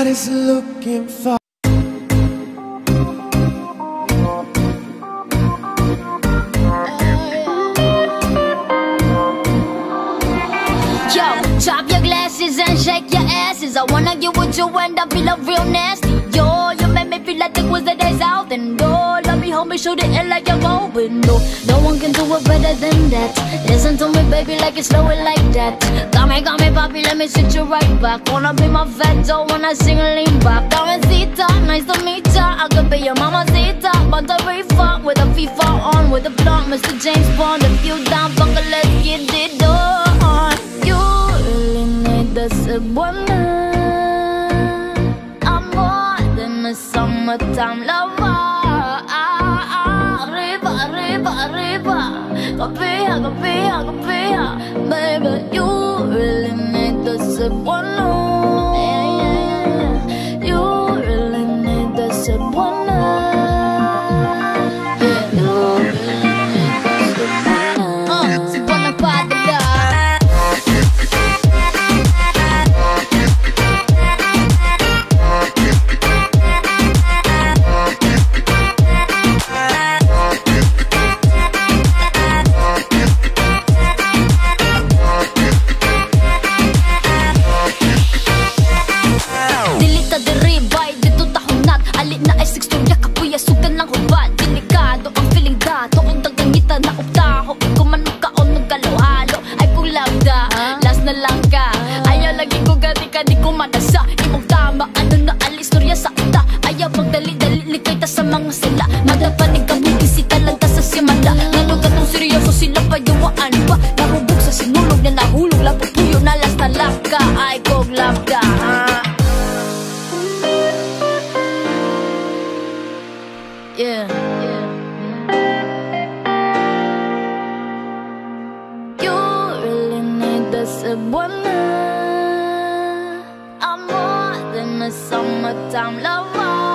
everybody's looking for. Yo, drop your glasses and shake your asses. I wanna get with you and I feel like real nasty. Yo, you make me feel like it was the days out. And oh, love me, hold me, shoot it in like you're going. No one can do it better than that. Listen to me, baby, like it's slow it like that. Got me, papi, let me sit you right back. Wanna be my fat dough when I sing a lean back. Damencita, nice to meet ya. I could be your mamacita, but the reefer with a FIFA on, with a blunt, Mr. James Bond. If you down, buckle, let's get it on. You really need this buena. I'm more than a summertime lover. Arriba, arriba, arriba. Copia, copia, copia. Baby, you really need this buena. You really need this buena. You really need this buena. Si buena para di ko manasa. Imong tama, ano na alistorya sa ita. Ayaw magdali-dali, likay ta sa mga sila. Madapanig ka bumisita lang ta sa simala. Lalo ka tong seryoso sila payawaan pa. Narubog sa sinulog na nahulog lang pupuyo na las na laka. Ay kog laka. Yeah, yeah. You really need this buena. I'm more than a summertime lover.